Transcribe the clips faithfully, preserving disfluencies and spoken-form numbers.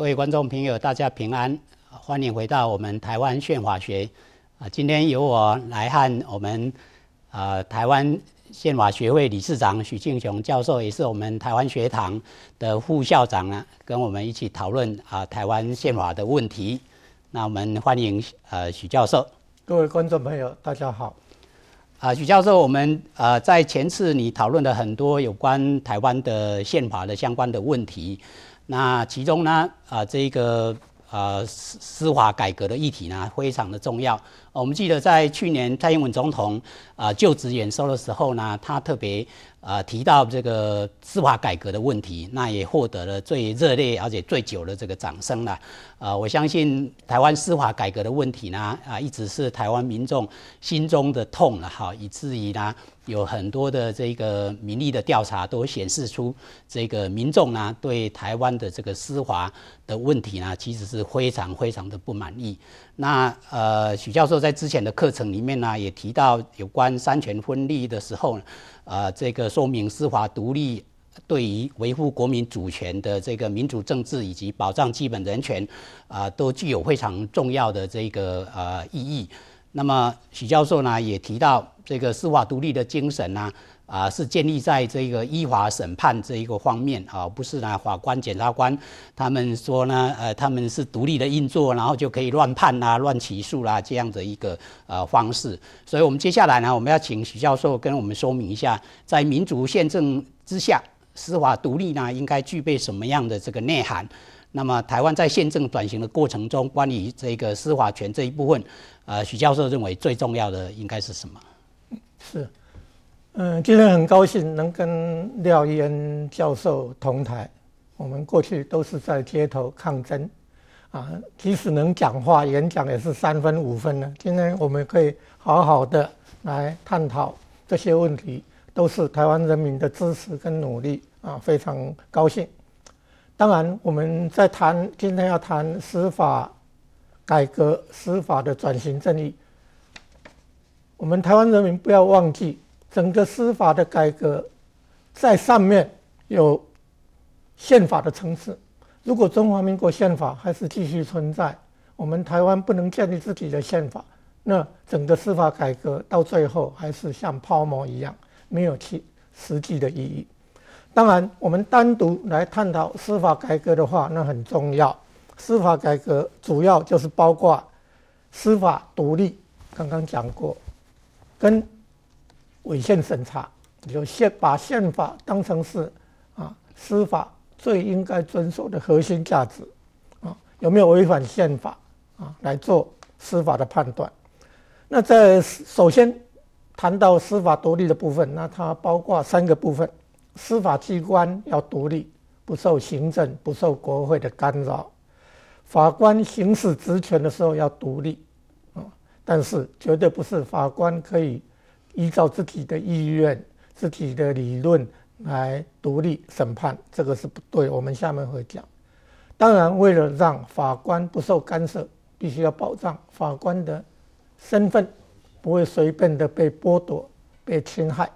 位观众朋友，大家平安，欢迎回到我们台湾宪法学。啊，今天由我来和我们呃台湾宪法学会理事长许敬雄教授，也是我们台湾学堂的副校长呢，跟我们一起讨论啊台湾宪法的问题。那我们欢迎呃许教授。 各位观众朋友，大家好。 啊，许教授，我们呃在前次你讨论了很多有关台湾的宪法的相关的问题，那其中呢，啊这个呃司司法改革的议题呢非常的重要。我们记得在去年蔡英文总统啊、呃、就职演说的时候呢，他特别呃提到这个司法改革的问题，那也获得了最热烈而且最久的这个掌声了。呃，我相信台湾司法改革的问题呢，啊、呃、一直是台湾民众心中的痛了哈，以至于呢有很多的这个民意的调查都显示出，这个民众呢对台湾的这个司法的问题呢，其实是非常非常的不满意。那呃，许教授在之前的课程里面呢，也提到有关三权分立的时候，呃，这个说明司法独立对于维护国民主权的这个民主政治以及保障基本人权，啊、呃，都具有非常重要的这个呃意义。那么许教授呢也提到，这个司法独立的精神呢，啊、呃，是建立在这个依法审判这一个方面啊，不是呢法官、检察官他们说呢，呃，他们是独立的运作，然后就可以乱判啦、乱起诉啦这样的一个呃方式。所以我们接下来呢，我们要请许教授跟我们说明一下，在民主宪政之下，司法独立呢应该具备什么样的这个内涵？那么台湾在宪政转型的过程中，关于这个司法权这一部分，呃，许教授认为最重要的应该是什么？ 是，嗯，今天很高兴能跟廖一恩教授同台。我们过去都是在街头抗争，啊，即使能讲话，演讲也是三分五分呢。今天我们可以好好的来探讨这些问题，都是台湾人民的支持跟努力啊，非常高兴。当然，我们在谈今天要谈司法改革、司法的转型正义。我们台湾人民不要忘记，整个司法的改革在上面有宪法的层次。如果中华民国宪法还是继续存在，我们台湾不能建立自己的宪法，那整个司法改革到最后还是像泡沫一样，没有其实际的意义。当然，我们单独来探讨司法改革的话，那很重要。司法改革主要就是包括司法独立，刚刚讲过，跟违宪审查，就宪把宪法当成是啊司法最应该遵守的核心价值啊，有没有违反宪法啊来做司法的判断。那在首先谈到司法独立的部分，那它包括三个部分。司法机关要独立，不受行政、不受国会的干扰。法官行使职权的时候要独立，但是绝对不是法官可以依照自己的意愿、自己的理论来独立审判，这个是不对。我们下面会讲。当然，为了让法官不受干涉，必须要保障法官的身份不会随便的被剥夺、被侵害。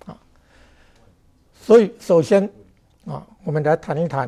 所以，首先啊，我们来谈一谈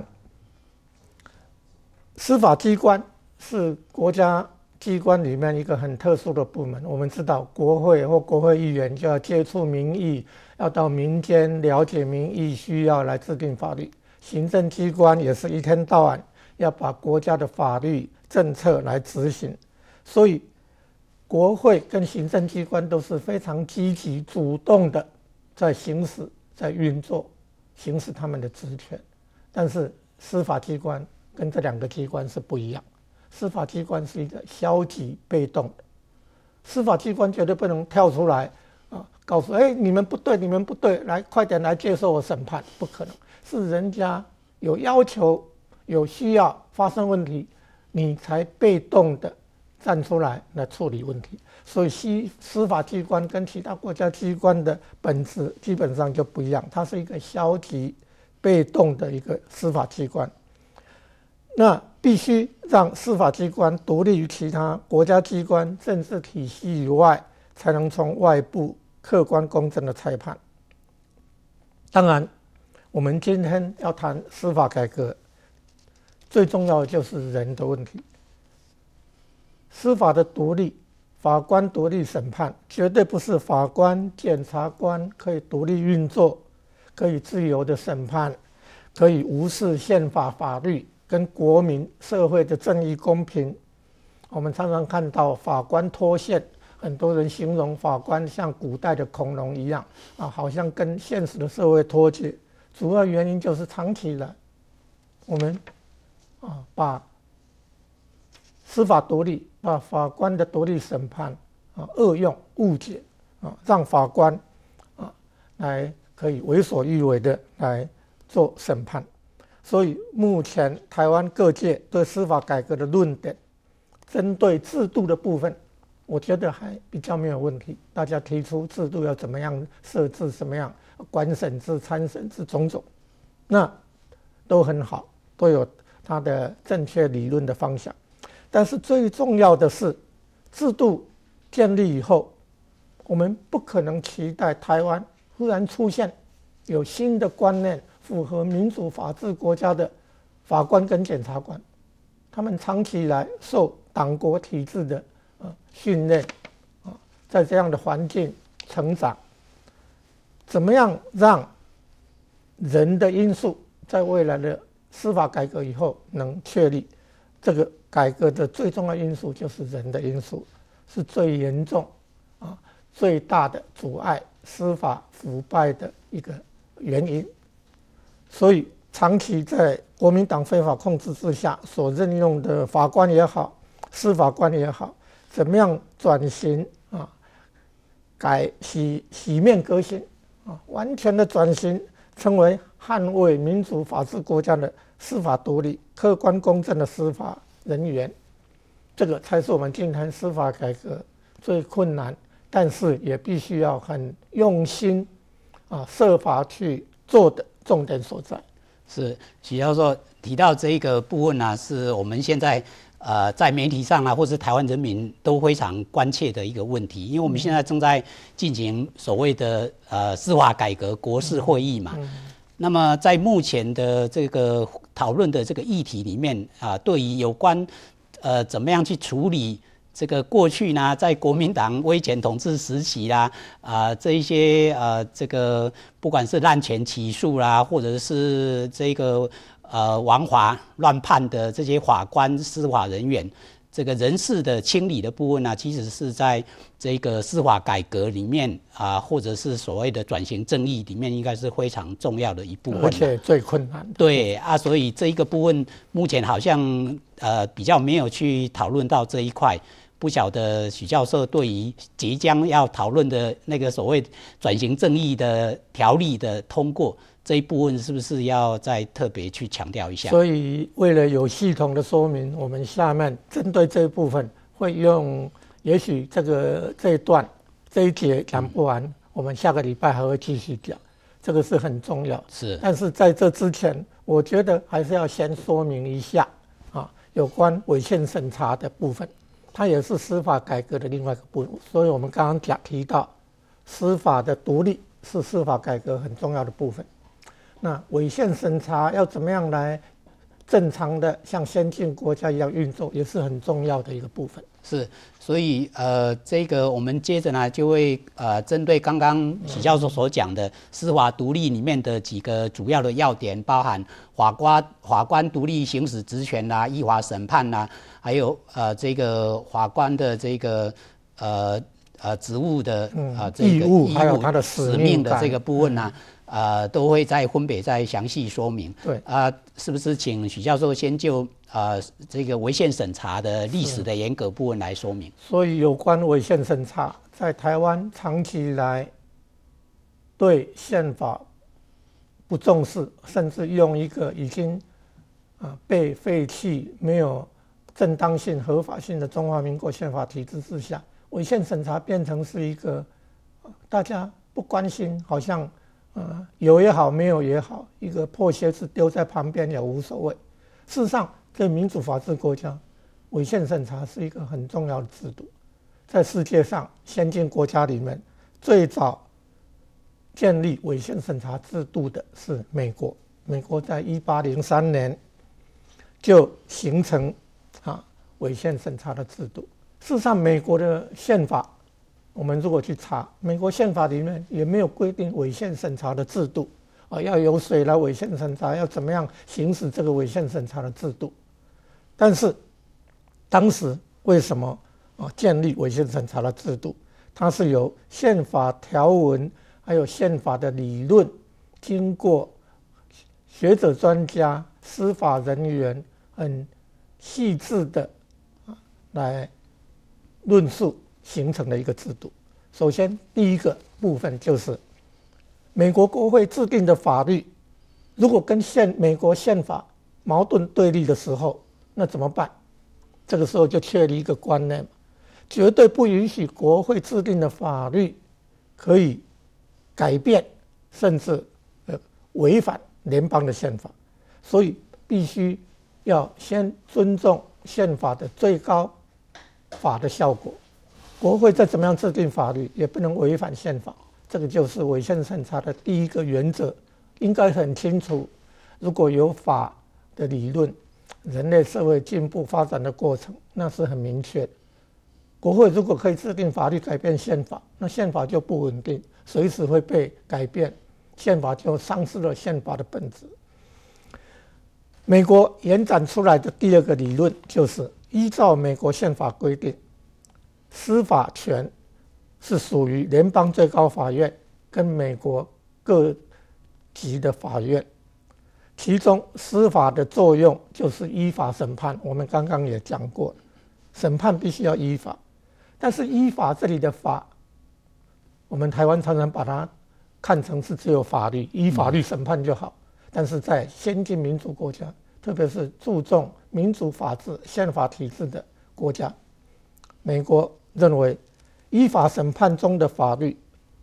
司法机关是国家机关里面一个很特殊的部门。我们知道，国会或国会议员就要接触民意，要到民间了解民意需要来制定法律。行政机关也是一天到晚要把国家的法律政策来执行。所以，国会跟行政机关都是非常积极主动的在行使。在运作、行使他们的职权，但是司法机关跟这两个机关是不一样。司法机关是一个消极被动的，司法机关绝对不能跳出来啊，告诉哎你们不对，你们不对，来快点来接受我审判，不可能。是人家有要求、有需要发生问题，你才被动的站出来来处理问题。所以司司法机关跟其他国家机关的本质基本上就不一样，它是一个消极被动的一个司法机关。那必须让司法机关独立于其他国家机关政治体系以外，才能从外部客观公正的裁判。当然，我们今天要谈司法改革， 最重要的就是人的问题。司法的独立，法官独立审判，绝对不是法官、检察官可以独立运作，可以自由的审判，可以无视宪法法律跟国民社会的正义公平。我们常常看到法官脱线，很多人形容法官像古代的恐龙一样啊，好像跟现实的社会脱节。主要原因就是长期以来，我们啊把司法独立、把法官的独立审判啊恶用、误解啊，让法官啊来可以为所欲为的来做审判。所以目前台湾各界对司法改革的论点，针对制度的部分，我觉得还比较没有问题。大家提出制度要怎么样设置，什么样官审制、参审制种种，那都很好，都有它的正确理论的方向。但是最重要的是，制度建立以后，我们不可能期待台湾忽然出现有新的观念，符合民主法治国家的法官跟检察官，他们长期以来受党国体制的呃训练啊，在这样的环境成长，怎么样让人的因素在未来的司法改革以后能确立？这个改革的最重要因素就是人的因素，是最严重啊、最大的阻碍司法腐败的一个原因。所以，长期在国民党非法控制之下所任用的法官也好，司法官也好，怎么样转型啊，改洗洗面革新啊，完全的转型，成为捍卫民主法治国家的司法独立、客观公正的司法人员，这个才是我们今天司法改革最困难，但是也必须要很用心啊，设法去做的重点所在。 是许教授提到这一个部分呢、啊，是我们现在呃在媒体上啊，或是台湾人民都非常关切的一个问题，因为我们现在正在进行所谓的呃司法改革国是会议嘛。嗯嗯那么在目前的这个讨论的这个议题里面啊，对于有关呃怎么样去处理这个过去呢，在国民党威权统治时期啦，啊这一些呃这个不管是滥权起诉啦，或者是这个呃枉法乱判的这些法官、司法人员。这个人事的清理的部分呢、啊，其实是在这个司法改革里面啊，或者是所谓的转型正义里面，应该是非常重要的一部分、啊， 而且最困难的。 对啊，所以这一个部分目前好像呃比较没有去讨论到这一块。不晓得许教授对于即将要讨论的那个所谓转型正义的条例的通过这一部分，是不是要再特别去强调一下？ 所以为了有系统的说明，我们下面针对这一部分会用，也许这个这一段这一节讲不完，嗯、我们下个礼拜还会继续讲，这个是很重要。 是， 但是在这之前，我觉得还是要先说明一下啊，有关违宪审查的部分。它也是司法改革的另外一个部分，所以我们刚刚讲提到，司法的独立是司法改革很重要的部分。那违宪审查要怎么样来正常的像先进国家一样运作，也是很重要的一个部分。 是，所以呃，这个我们接着呢就会呃，针对刚刚许教授所讲的司法独立里面的几个主要的要点，包含法官法官独立行使职权啦、依法审判啦，还有呃这个法官的这个呃呃职务的呃这个义务，还有他的使命的这个部分呢、啊。呃，都会再分别再详细说明。 对啊、呃，是不是请许教授先就呃这个违宪审查的历史的严格部分来说明？ 所以有关违宪审查，在台湾长期以来对宪法不重视，甚至用一个已经啊、呃、被废弃、没有正当性、合法性的中华民国宪法体制之下，违宪审查变成是一个、呃、大家不关心，好像。呃，有也好，没有也好，一个破鞋子丢在旁边也无所谓。事实上，在民主法治国家，违宪审查是一个很重要的制度。在世界上先进国家里面，最早建立违宪审查制度的是美国。美国在一八零三年就形成啊违宪审查的制度。事实上，美国的宪法，我们如果去查，美国宪法里面也没有规定违宪审查的制度啊，要由谁来违宪审查，要怎么样行使这个违宪审查的制度。但是当时为什么啊建立违宪审查的制度？它是由宪法条文还有宪法的理论，经过学者专家、司法人员很细致的来论述形成的一个制度。首先，第一个部分就是美国国会制定的法律，如果跟宪美国宪法矛盾对立的时候，那怎么办？这个时候就确立一个观念，绝对不允许国会制定的法律可以改变甚至呃违反联邦的宪法，所以必须要先尊重宪法的最高法的效果。国会再怎么样制定法律，也不能违反宪法。这个就是违宪审查的第一个原则，应该很清楚。如果有法的理论，人类社会进步发展的过程，那是很明确的。国会如果可以制定法律改变宪法，那宪法就不稳定，随时会被改变，宪法就丧失了宪法的本质。美国延展出来的第二个理论就是依照美国宪法规定，司法权是属于联邦最高法院跟美国各级的法院，其中司法的作用就是依法审判。我们刚刚也讲过，审判必须要依法，但是依法这里的法，我们台湾常常把它看成是只有法律，依法律审判就好。但是在先进民主国家，特别是注重民主法治、宪法体制的国家，美国认为依法审判中的法律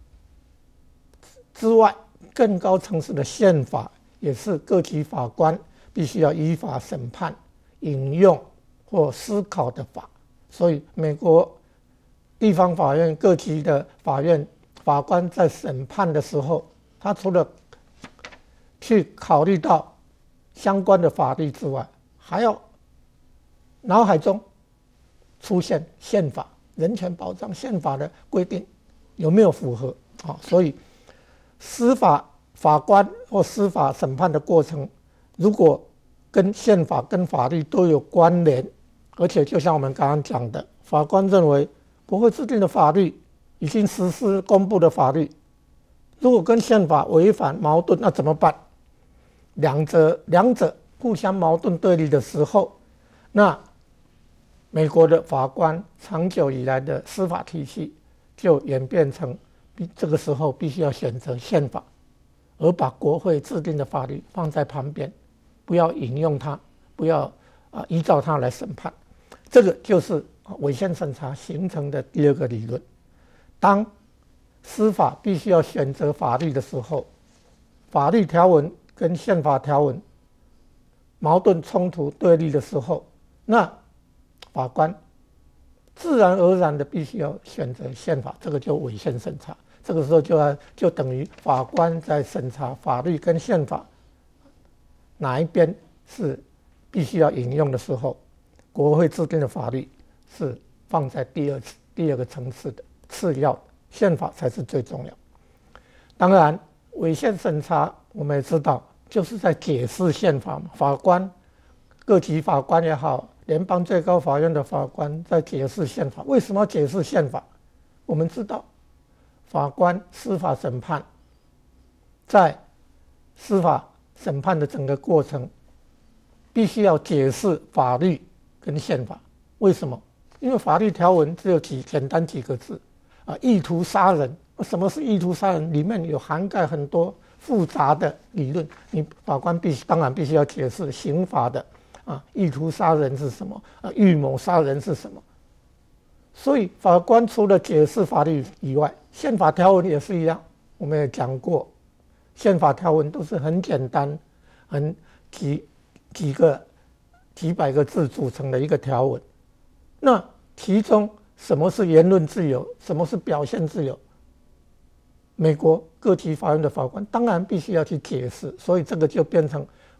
之外，更高层次的宪法也是各级法官必须要依法审判、引用或思考的法。所以美国地方法院、各级的法院法官在审判的时候，他除了去考虑到相关的法律之外，还要脑海中出现宪法、人权保障、宪法的规定有没有符合。所以司法法官或司法审判的过程，如果跟宪法跟法律都有关联，而且就像我们刚刚讲的，法官认为国会制定的法律已经实施公布的法律，如果跟宪法违反矛盾，那怎么办？两者两者互相矛盾对立的时候，那美国的法官长久以来的司法体系就演变成，这个时候必须要选择宪法，而把国会制定的法律放在旁边，不要引用它，不要啊依照它来审判。这个就是违宪审查形成的第二个理论。当司法必须要选择法律的时候，法律条文跟宪法条文矛盾冲突对立的时候，那法官自然而然的必须要选择宪法，这个就违宪审查。这个时候就要就等于法官在审查法律跟宪法哪一边是必须要引用的时候，国会制定的法律是放在第二第二个层次的次要的，宪法才是最重要。当然，违宪审查我们也知道，就是在解释宪法嘛。法官、各级法官也好，联邦最高法院的法官在解释宪法。为什么要解释宪法？我们知道，法官司法审判，在司法审判的整个过程，必须要解释法律跟宪法。为什么？因为法律条文只有几简单几个字啊，意图杀人。什么是意图杀人？里面有涵盖很多复杂的理论，你法官必须当然必须要解释刑法的啊，意图杀人是什么啊，预谋杀人是什么。所以法官除了解释法律以外，宪法条文也是一样。我们也讲过，宪法条文都是很简单，很几几个几百个字组成的一个条文。那其中什么是言论自由，什么是表现自由？美国各级法院的法官当然必须要去解释，所以这个就变成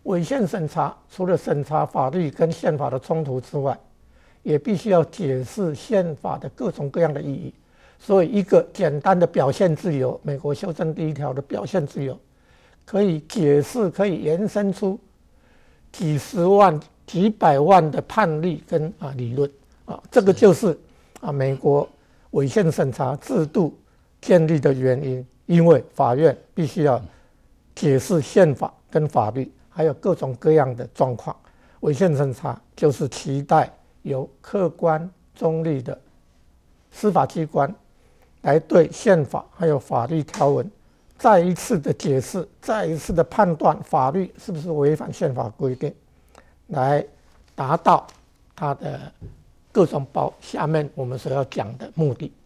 违宪审查除了审查法律跟宪法的冲突之外，也必须要解释宪法的各种各样的意义。所以，一个简单的表现自由，美国修正第一条的表现自由，可以解释，可以延伸出几十万、几百万的判例跟啊理论啊，这个就是啊美国违宪审查制度建立的原因，因为法院必须要解释宪法跟法律，还有各种各样的状况。违宪审查就是期待由客观中立的司法机关来对宪法还有法律条文再一次的解释，再一次的判断法律是不是违反宪法规定，来达到它的各种包下面我们所要讲的目的。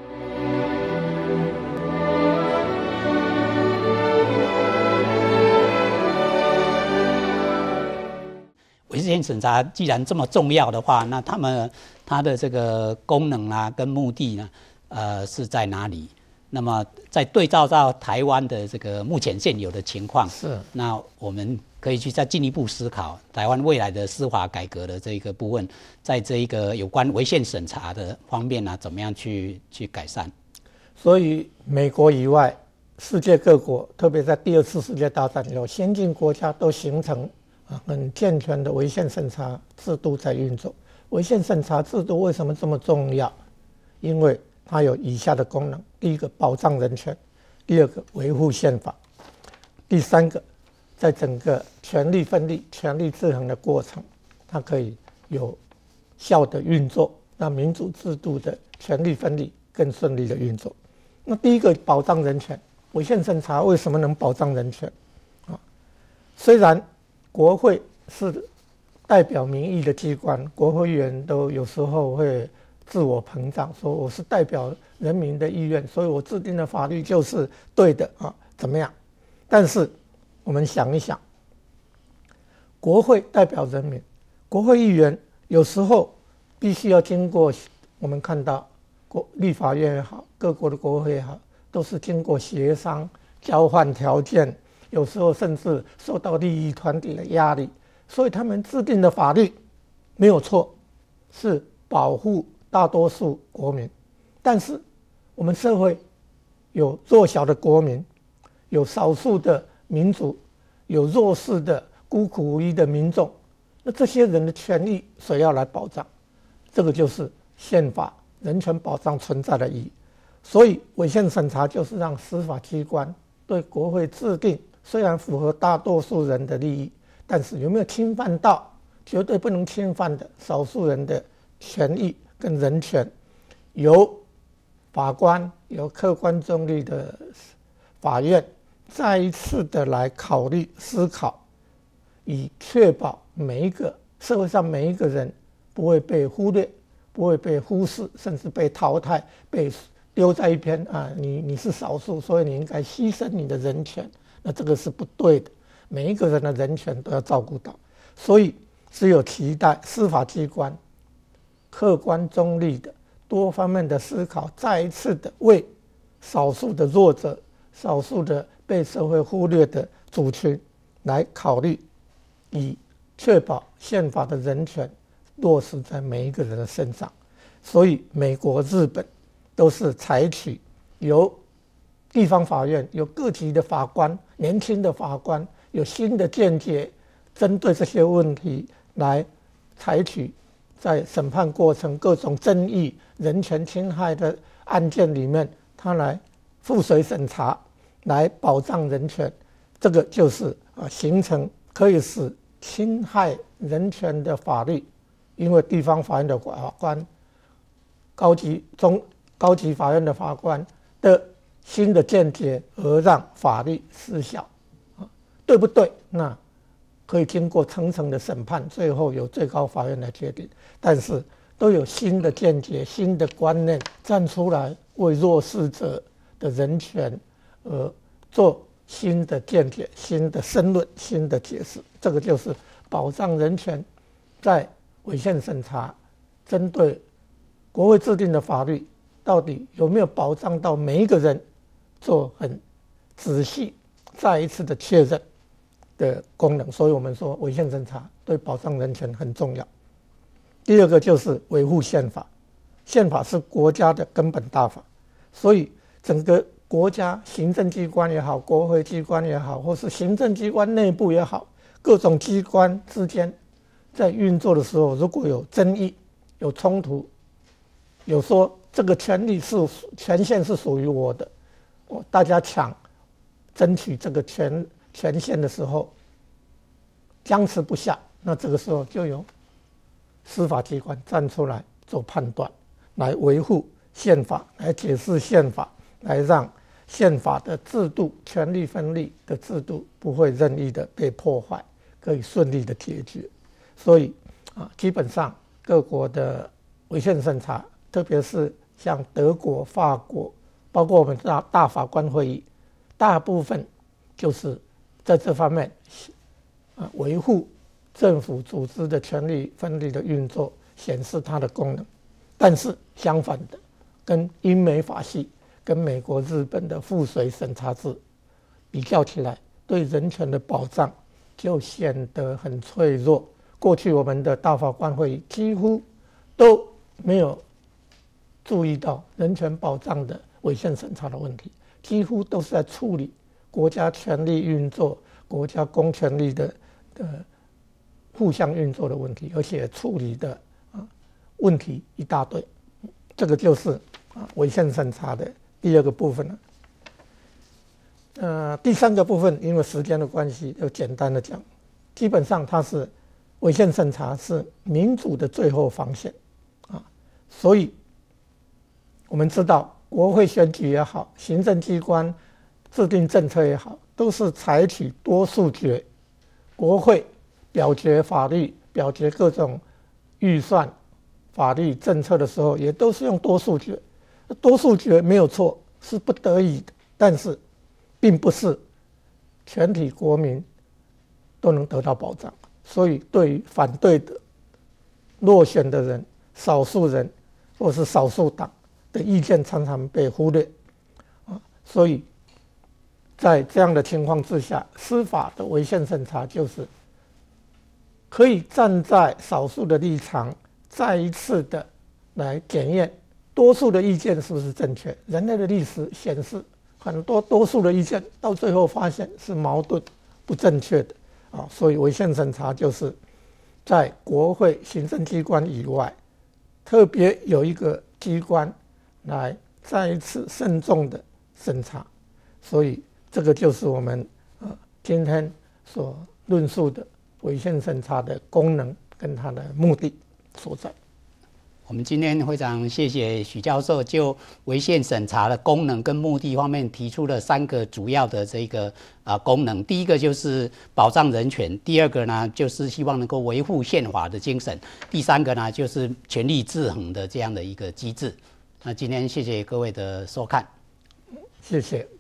违宪审查既然这么重要的话，那他们它的这个功能啊跟目的呢，呃是在哪里？那么在对照到台湾的这个目前现有的情况， 是那我们可以去再进一步思考台湾未来的司法改革的这一个部分，在这一个有关违宪审查的方面呢、啊，怎么样去去改善？ 所以美国以外，世界各国，特别在第二次世界大战以后，先进国家都形成啊很健全的违宪审查制度在运作。违宪审查制度为什么这么重要？因为它有以下的功能：第一个，保障人权；第二个，维护宪法；第三个，在整个权力分立、权力制衡的过程，它可以有效的运作，让民主制度的权力分立更顺利的运作。那第一个，保障人权，违宪审查为什么能保障人权？啊，虽然国会是代表民意的机关，国会议员都有时候会自我膨胀，说我是代表人民的意愿，所以我制定的法律就是对的啊，怎么样？但是我们想一想，国会代表人民，国会议员有时候必须要经过，我们看到国立法院也好，各国的国会也好，都是经过协商、交换条件，有时候甚至受到利益团体的压力，所以他们制定的法律没有错，是保护大多数国民。但是我们社会有弱小的国民，有少数的民族，有弱势的孤苦无依的民众，那这些人的权益谁要来保障？这个就是宪法人权保障存在的意义。所以违宪审查就是让司法机关对国会制定虽然符合大多数人的利益，但是有没有侵犯到绝对不能侵犯的少数人的权益跟人权，由法官由客观中立的法院再一次的来考虑思考，以确保每一个社会上每一个人不会被忽略，不会被忽视，甚至被淘汰，被丢在一边啊！你你是少数，所以你应该牺牲你的人权，那这个是不对的。每一个人的人权都要照顾到，所以只有期待司法机关客观中立的多方面的思考，再一次的为少数的弱者、少数的被社会忽略的族群来考虑，以确保宪法的人权落实在每一个人的身上。所以美国、日本都是采取由地方法院、由各级的法官、年轻的法官有新的见解，针对这些问题来采取在审判过程各种争议、人权侵害的案件里面，他来附随审查，来保障人权。这个就是啊，形成可以使侵害人权的法律，因为地方法院的法官、高级中高级法院的法官的新的见解，而让法律失效，啊，对不对？那可以经过层层的审判，最后由最高法院来决定。但是都有新的见解、新的观念站出来，为弱势者的人权而做新的见解、新的申论、新的解释。这个就是保障人权，在违宪审查针对国会制定的法律，到底有没有保障到每一个人，做很仔细再一次的确认。 的功能，所以我们说违宪审查对保障人权很重要。第二个就是维护宪法，宪法是国家的根本大法，所以整个国家行政机关也好，国会机关也好，或是行政机关内部也好，各种机关之间在运作的时候，如果有争议、有冲突，有说这个权利是权限是属于我的，我大家抢争取这个权权限的时候僵持不下，那这个时候就有司法机关站出来做判断，来维护宪法，来解释宪法，来让宪法的制度、权力分立的制度不会任意的被破坏，可以顺利的解决。所以啊，基本上各国的违宪审查，特别是像德国、法国，包括我们大大法官会议，大部分就是在这方面啊维护政府组织的权力分立的运作，显示它的功能。但是相反的，跟英美法系、跟美国、日本的附随审查制比较起来，对人权的保障就显得很脆弱。过去我们的大法官会议几乎都没有注意到人权保障的违宪审查的问题，几乎都是在处理国家权力运作、国家公权力的的互相运作的问题，而且处理的啊问题一大堆。这个就是啊违宪审查的第二个部分了。呃，第三个部分，因为时间的关系，就简单的讲，基本上它是违宪审查是民主的最后防线啊，所以我们知道国会选举也好，行政机关制定政策也好，都是采取多数决，国会表决法律、表决各种预算、法律政策的时候，也都是用多数决。多数决没有错，是不得已的，但是并不是全体国民都能得到保障。所以对于反对的落选的人、少数人或是少数党的意见常常被忽略啊，所以在这样的情况之下，司法的违宪审查就是可以站在少数的立场，再一次的来检验多数的意见是不是正确。人类的历史显示，很多多数的意见到最后发现是矛盾、不正确的啊，所以违宪审查就是在国会行政机关以外，特别有一个机关来再一次慎重的审查。所以这个就是我们呃今天所论述的违宪审查的功能跟它的目的所在。 我们今天非常谢谢许教授就违宪审查的功能跟目的方面提出了三个主要的这个啊功能。第一个就是保障人权，第二个呢就是希望能够维护宪法的精神，第三个呢就是权力制衡的这样的一个机制。那今天谢谢各位的收看， 谢谢。